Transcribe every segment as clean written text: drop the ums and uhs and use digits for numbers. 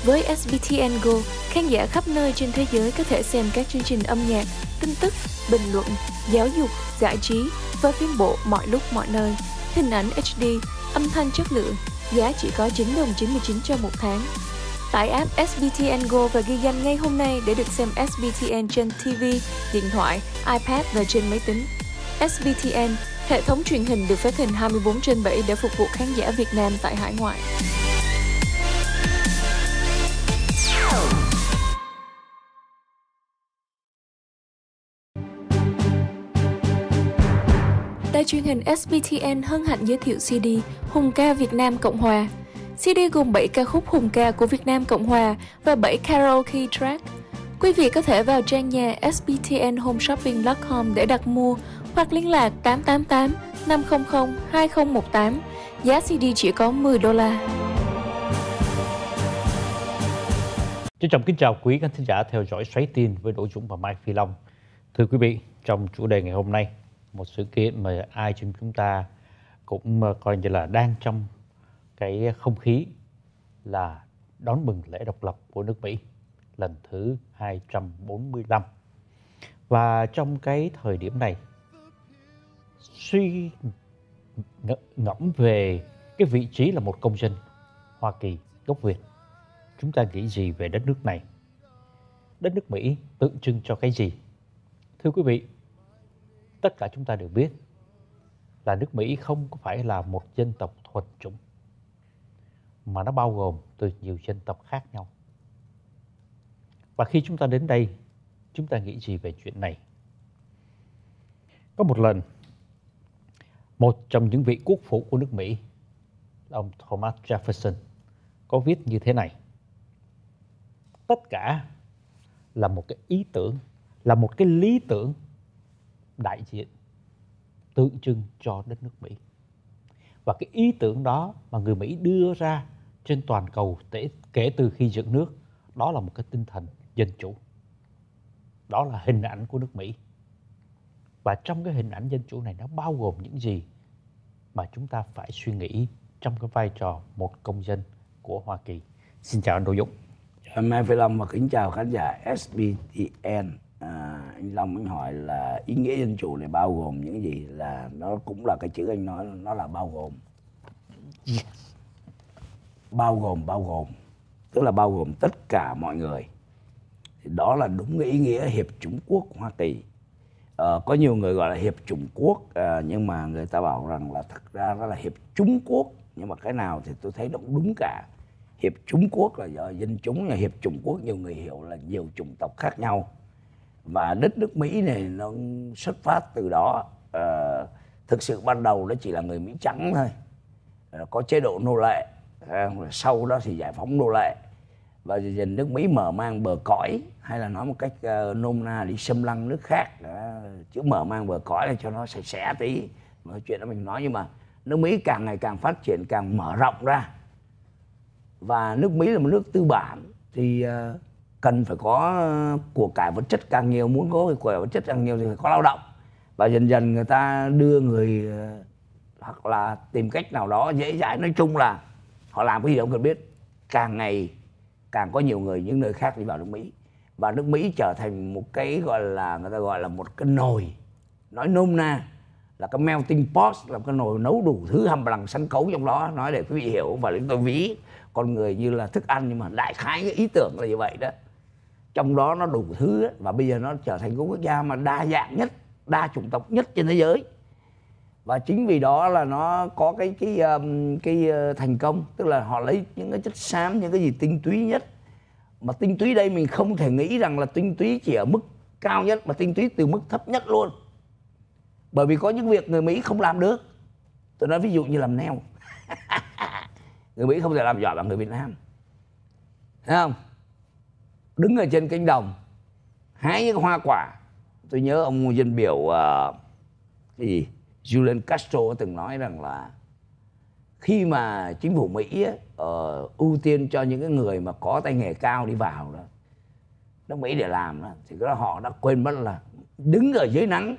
Với SBTN Go, khán giả khắp nơi trên thế giới có thể xem các chương trình âm nhạc, tin tức, bình luận, giáo dục, giải trí và phim bộ mọi lúc mọi nơi. Hình ảnh HD, âm thanh chất lượng, giá chỉ có 9,99 đồng cho một tháng. Tải app SBTN Go và ghi danh ngay hôm nay để được xem SBTN trên TV, điện thoại, iPad và trên máy tính. SBTN, hệ thống truyền hình được phát hình 24/7 để phục vụ khán giả Việt Nam tại hải ngoại. Đài truyền hình SBTN hân hạnh giới thiệu CD Hùng ca Việt Nam Cộng Hòa. CD gồm 7 ca khúc hùng ca của Việt Nam Cộng Hòa và 7 karaoke track. Quý vị có thể vào trang nhà sbtnhomeshopping.com để đặt mua hoặc liên lạc 888 500 2018. Giá CD chỉ có $10. Trân trọng kính chào quý khán thính giả theo dõi Xoáy Tin với Đỗ Dũng và Mai Phi Long. Thưa quý vị, trong chủ đề ngày hôm nay, một sự kiện mà ai trong chúng ta cũng coi như là đang trong cái không khí là đón mừng lễ độc lập của nước Mỹ lần thứ 245. Và trong cái thời điểm này, suy ngẫm về cái vị trí là một công dân Hoa Kỳ gốc Việt, chúng ta nghĩ gì về đất nước này? Đất nước Mỹ tượng trưng cho cái gì? Thưa quý vị, tất cả chúng ta đều biết là nước Mỹ không phải là một dân tộc thuần chủng, mà nó bao gồm từ nhiều dân tộc khác nhau. Và khi chúng ta đến đây, chúng ta nghĩ gì về chuyện này? Có một lần, một trong những vị quốc phụ của nước Mỹ, ông Thomas Jefferson, có viết như thế này: tất cả là một cái ý tưởng, là một cái lý tưởng đại diện tượng trưng cho đất nước Mỹ. Và cái ý tưởng đó mà người Mỹ đưa ra trên toàn cầu kể từ khi dựng nước, đó là một cái tinh thần dân chủ. Đó là hình ảnh của nước Mỹ. Và trong cái hình ảnh dân chủ này nó bao gồm những gì mà chúng ta phải suy nghĩ trong cái vai trò một công dân của Hoa Kỳ. Xin chào anh Đỗ Dũng. Mai Phi Long và kính chào khán giả SBTN. Anh Long anh hỏi là ý nghĩa dân chủ này bao gồm những gì? Là nó cũng là cái chữ anh nói, nó là bao gồm. Yes. Bao gồm, tức là bao gồm tất cả mọi người. Thì đó là đúng cái ý nghĩa Hiệp Chủng Quốc Hoa Kỳ. Có nhiều người gọi là Hiệp Chủng Quốc, nhưng mà người ta bảo rằng là thực ra nó là Hiệp Chủng Quốc. Nhưng mà cái nào thì tôi thấy nó cũng đúng cả. Hiệp Chủng Quốc là do dân chúng, là Hiệp Chủng Quốc nhiều người hiểu là nhiều chủng tộc khác nhau. Và đất nước Mỹ này nó xuất phát từ đó. Thực sự ban đầu nó chỉ là người Mỹ trắng thôi, có chế độ nô lệ, sau đó thì giải phóng nô lệ. Và dần nước Mỹ mở mang bờ cõi, hay là nói một cách nôm na đi xâm lăng nước khác. Chữ mở mang bờ cõi là cho nó sạch sẽ tí, mà chuyện đó mình nói. Nhưng mà nước Mỹ càng ngày càng phát triển, càng mở rộng ra. Và nước Mỹ là một nước tư bản thì cần phải có của cải vật chất càng nhiều, muốn có của cải vật chất càng nhiều thì phải có lao động. Và dần dần người ta đưa người hoặc là tìm cách nào đó dễ dãi, nói chung là họ làm cái gì không cần biết. Càng ngày càng có nhiều người những nơi khác đi vào nước Mỹ. Và nước Mỹ trở thành một cái gọi là, người ta gọi là một cái nồi, nói nôm na là cái melting pot, là cái nồi nấu đủ thứ hầm bằng sắn cấu trong đó. Nói để quý vị hiểu, và chúng tôi ví con người như là thức ăn, nhưng mà đại khái cái ý tưởng là như vậy đó. Trong đó nó đủ thứ ấy, và bây giờ nó trở thành cái quốc gia mà đa dạng nhất, đa chủng tộc nhất trên thế giới. Và chính vì đó là nó có cái thành công, tức là họ lấy những cái chất xám, những cái gì tinh túy nhất. Mà tinh túy đây mình không thể nghĩ rằng là tinh túy chỉ ở mức cao nhất, mà tinh túy từ mức thấp nhất luôn. Bởi vì có những việc người Mỹ không làm được. Tôi nói ví dụ như làm neo. Người Mỹ không thể làm giỏi bằng người Việt Nam, thấy không? Đứng ở trên cánh đồng hái những hoa quả. Tôi nhớ ông dân biểu cái gì Julian Castro từng nói rằng là khi mà chính phủ Mỹ ưu tiên cho những cái người mà có tay nghề cao đi vào đó, nước Mỹ để làm đó, thì cái đó họ đã quên mất là đứng ở dưới nắng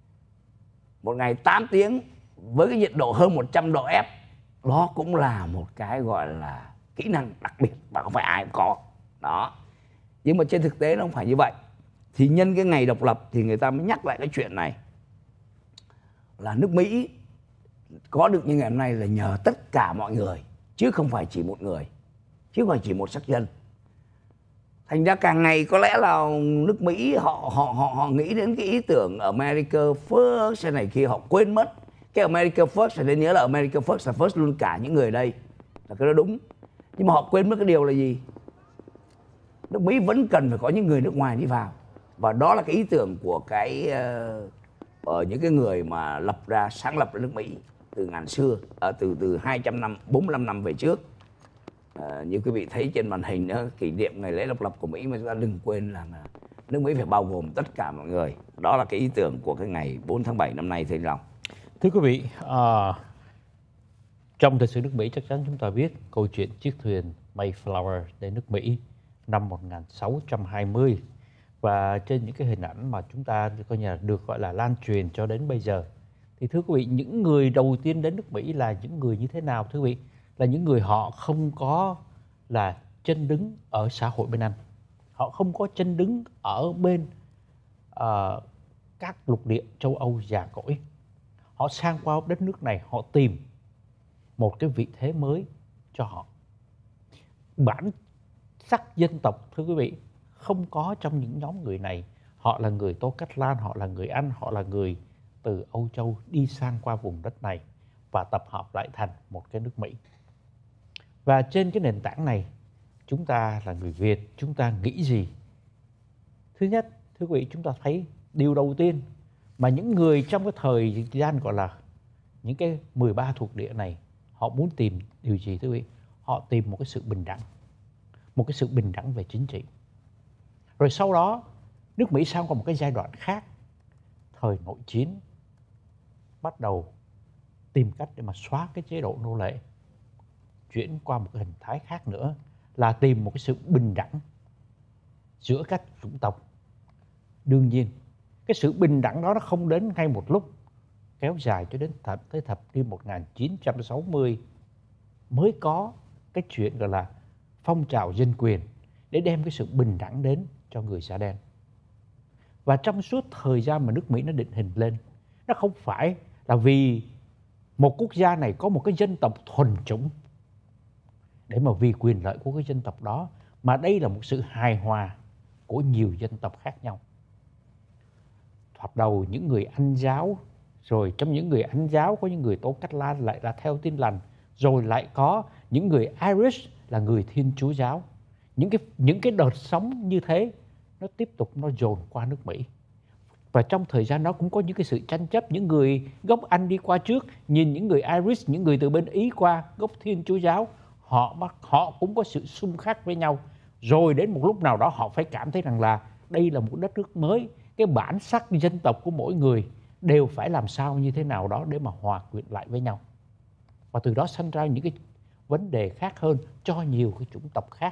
một ngày 8 tiếng với cái nhiệt độ hơn 100 độ F, đó cũng là một cái gọi là kỹ năng đặc biệt mà không phải ai cũng có. Đó. Nhưng mà trên thực tế nó không phải như vậy. Thì nhân cái ngày độc lập thì người ta mới nhắc lại cái chuyện này. Là nước Mỹ có được như ngày hôm nay là nhờ tất cả mọi người, chứ không phải chỉ một người, chứ không phải chỉ một sắc dân. Thành ra càng ngày có lẽ là nước Mỹ họ nghĩ đến cái ý tưởng America First cái này kia, họ quên mất cái America First. Phải nên nhớ là America First là first luôn cả những người ở đây, là cái đó đúng. Nhưng mà họ quên mất cái điều là gì? Nước Mỹ vẫn cần phải có những người nước ngoài đi vào. Và đó là cái ý tưởng của những cái người mà sáng lập ra nước Mỹ từ ngàn xưa, từ 200 năm, 45 năm về trước. Như quý vị thấy trên màn hình đó, kỷ niệm ngày lễ độc lập của Mỹ, mà chúng ta đừng quên là nước Mỹ phải bao gồm tất cả mọi người. Đó là cái ý tưởng của cái ngày 4 tháng 7 năm nay, thưa anh Long. Thưa quý vị, trong lịch sử nước Mỹ chắc chắn chúng ta biết câu chuyện chiếc thuyền Mayflower đến nước Mỹ năm 1620. Và trên những cái hình ảnh mà chúng ta coi như là được gọi là lan truyền cho đến bây giờ, thì thưa quý vị, những người đầu tiên đến nước Mỹ là những người như thế nào thưa quý vị? Là những người họ không có là chân đứng ở xã hội bên Anh, họ không có chân đứng ở bên các lục địa châu Âu già cỗi. Họ sang qua đất nước này, họ tìm một cái vị thế mới cho họ. Bản sắc dân tộc thưa quý vị không có trong những nhóm người này. Họ là người Tô Cách Lan, họ là người Anh, họ là người từ Âu Châu đi sang qua vùng đất này và tập hợp lại thành một cái nước Mỹ. Và trên cái nền tảng này, chúng ta là người Việt, chúng ta nghĩ gì? Thứ nhất, thưa quý vị, chúng ta thấy điều đầu tiên mà những người trong cái thời gian gọi là những cái 13 thuộc địa này, họ muốn tìm điều gì thưa quý vị? Họ tìm một cái sự bình đẳng, một cái sự bình đẳng về chính trị. Rồi sau đó, nước Mỹ sang qua một cái giai đoạn khác, thời nội chiến, bắt đầu tìm cách để mà xóa cái chế độ nô lệ, chuyển qua một cái hình thái khác nữa là tìm một cái sự bình đẳng giữa các chủng tộc. Đương nhiên, cái sự bình đẳng đó nó không đến ngay một lúc, kéo dài cho đến tới thập niên 1960 mới có cái chuyện gọi là phong trào dân quyền để đem cái sự bình đẳng đến cho người da đen. Và trong suốt thời gian mà nước Mỹ nó định hình lên, nó không phải là vì một quốc gia này có một cái dân tộc thuần chủng để mà vì quyền lợi của cái dân tộc đó, mà đây là một sự hài hòa của nhiều dân tộc khác nhau. Thoạt đầu những người Anh giáo, rồi trong những người Anh giáo có những người Tô Cách Lan lại là theo Tin Lành, rồi lại có những người Irish là người Thiên Chúa giáo. Những cái đợt sóng như thế nó tiếp tục nó dồn qua nước Mỹ. Và trong thời gian đó cũng có những cái sự tranh chấp, những người gốc Anh đi qua trước, nhìn những người Irish, những người từ bên Ý qua gốc Thiên Chúa giáo, họ cũng có sự xung khắc với nhau. Rồi đến một lúc nào đó họ phải cảm thấy rằng là đây là một đất nước mới, cái bản sắc dân tộc của mỗi người đều phải làm sao như thế nào đó để mà hòa quyện lại với nhau. Và từ đó sinh ra những cái vấn đề khác hơn cho nhiều cái chủng tộc khác.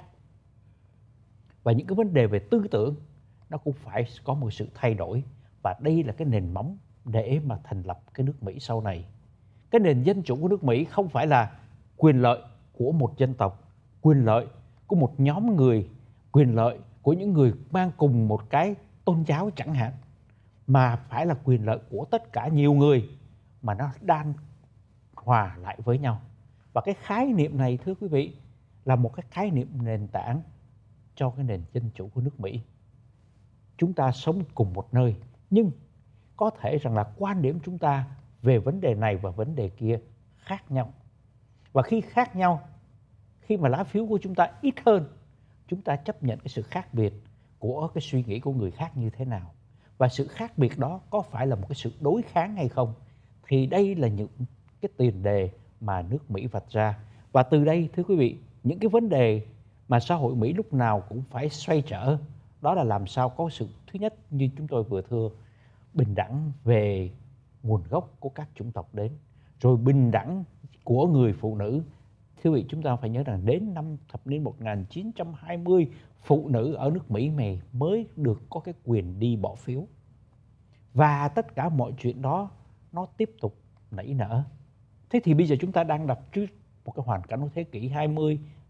Và những cái vấn đề về tư tưởng nó cũng phải có một sự thay đổi. Và đây là cái nền móng để mà thành lập cái nước Mỹ sau này. Cái nền dân chủ của nước Mỹ không phải là quyền lợi của một dân tộc, quyền lợi của một nhóm người, quyền lợi của những người mang cùng một cái tôn giáo chẳng hạn, mà phải là quyền lợi của tất cả nhiều người mà nó đang hòa lại với nhau. Và cái khái niệm này thưa quý vị là một cái khái niệm nền tảng cho cái nền dân chủ của nước Mỹ. Chúng ta sống cùng một nơi, nhưng có thể rằng là quan điểm chúng ta về vấn đề này và vấn đề kia khác nhau. Và khi khác nhau, khi mà lá phiếu của chúng ta ít hơn, chúng ta chấp nhận cái sự khác biệt của cái suy nghĩ của người khác như thế nào. Và sự khác biệt đó có phải là một cái sự đối kháng hay không? Thì đây là những cái tiền đề mà nước Mỹ vạch ra. Và từ đây thưa quý vị, những cái vấn đề mà xã hội Mỹ lúc nào cũng phải xoay trở, đó là làm sao có sự, thứ nhất như chúng tôi vừa thưa, bình đẳng về nguồn gốc của các chủng tộc đến, rồi bình đẳng của người phụ nữ. Thưa quý vị, chúng ta phải nhớ rằng đến năm thập niên 1920, phụ nữ ở nước Mỹ này mới được có cái quyền đi bỏ phiếu. Và tất cả mọi chuyện đó nó tiếp tục nảy nở. Thế thì bây giờ chúng ta đang đặt trước một cái hoàn cảnh của thế kỷ 20,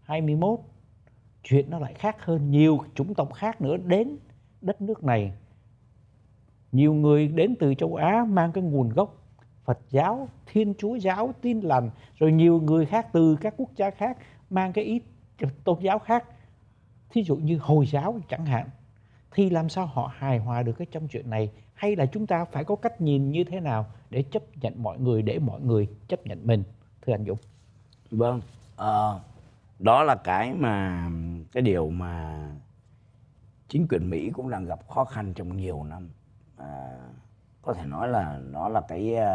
21, chuyện nó lại khác hơn. Nhiều chủng tộc khác nữa đến đất nước này. Nhiều người đến từ châu Á mang cái nguồn gốc Phật giáo, Thiên Chúa giáo, Tin Lành, rồi nhiều người khác từ các quốc gia khác mang cái ý tôn giáo khác, thí dụ như Hồi giáo chẳng hạn. Thì làm sao họ hài hòa được cái trong chuyện này? Hay là chúng ta phải có cách nhìn như thế nào để chấp nhận mọi người, để mọi người chấp nhận mình? Thưa anh Dũng. Vâng, đó là cái điều mà chính quyền Mỹ cũng đang gặp khó khăn trong nhiều năm. Có thể nói là nó là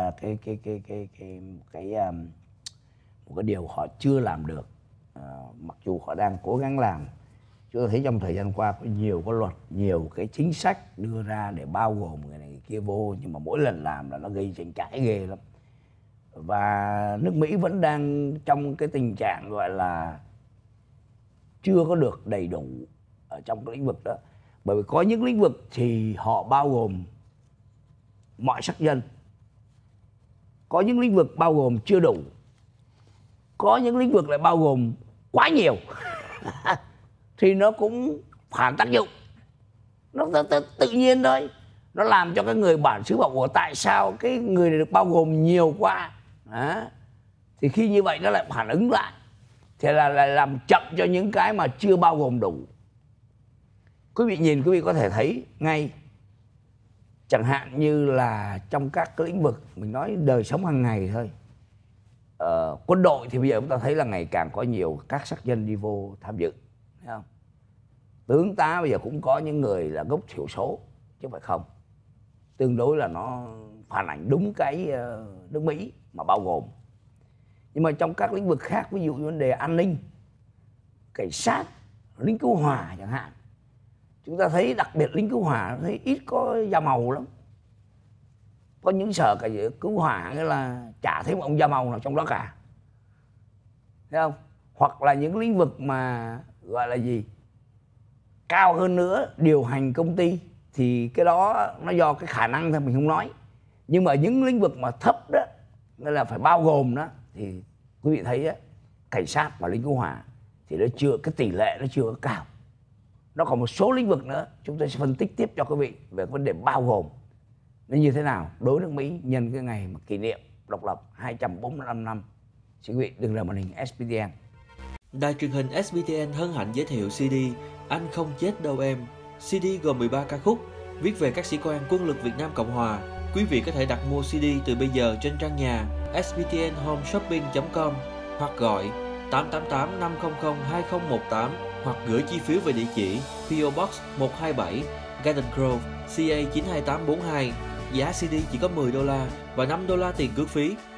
một cái điều họ chưa làm được, mặc dù họ đang cố gắng làm. Chúng ta thấy trong thời gian qua có nhiều cái luật, nhiều cái chính sách đưa ra để bao gồm người này người kia vô, nhưng mà mỗi lần làm là nó gây tranh cãi ghê lắm. Và nước Mỹ vẫn đang trong cái tình trạng gọi là chưa có được đầy đủ ở trong cái lĩnh vực đó. Bởi vì có những lĩnh vực thì họ bao gồm mọi sắc dân, có những lĩnh vực bao gồm chưa đủ, có những lĩnh vực lại bao gồm quá nhiều. Thì nó cũng phản tác dụng. Nó tự nhiên thôi. Nó làm cho cái người bản xứ bảo tại sao cái người này được bao gồm nhiều quá. Thì khi như vậy nó lại phản ứng lại, thì là lại làm chậm cho những cái mà chưa bao gồm đủ. Quý vị nhìn, quý vị có thể thấy ngay, chẳng hạn như là trong các cái lĩnh vực mình nói đời sống hàng ngày thôi. Quân đội thì bây giờ chúng ta thấy là ngày càng có nhiều các sắc dân đi vô tham dự, thấy không? Tướng tá bây giờ cũng có những người là gốc thiểu số, chứ không phải không. Tương đối là nó phản ảnh đúng cái nước Mỹ mà bao gồm. Nhưng mà trong các lĩnh vực khác, ví dụ như vấn đề an ninh, cảnh sát, lính cứu hỏa chẳng hạn, chúng ta thấy đặc biệt lính cứu hỏa thấy ít có da màu lắm. Có những sở cả cứu hỏa nghĩa là chả thấy một ông da màu nào trong đó cả, thấy không? Hoặc là những lĩnh vực mà gọi là gì cao hơn nữa, điều hành công ty, thì cái đó nó do cái khả năng thôi, mình không nói. Nhưng mà những lĩnh vực mà thấp đó, nghĩa là phải bao gồm đó, thì quý vị thấy đó, cảnh sát và lính cứu hỏa thì nó chưa, cái tỷ lệ nó chưa có cao. Nó còn một số lĩnh vực nữa, chúng tôi sẽ phân tích tiếp cho quý vị về vấn đề bao gồm nó như thế nào đối với nước Mỹ nhân cái ngày mà kỷ niệm độc lập 245 năm. Xin quý vị đừng rời màn hình SBTN. Đài truyền hình SBTN hân hạnh giới thiệu CD Anh Không Chết Đâu Em. CD gồm 13 ca khúc viết về các sĩ quan quân lực Việt Nam Cộng Hòa. Quý vị có thể đặt mua CD từ bây giờ trên trang nhà sbtnhomeshopping.com hoặc gọi 888 500 2018 hoặc gửi chi phiếu về địa chỉ PO Box 127 Garden Grove, CA 92842. Giá CD chỉ có $10 và $5 tiền cước phí.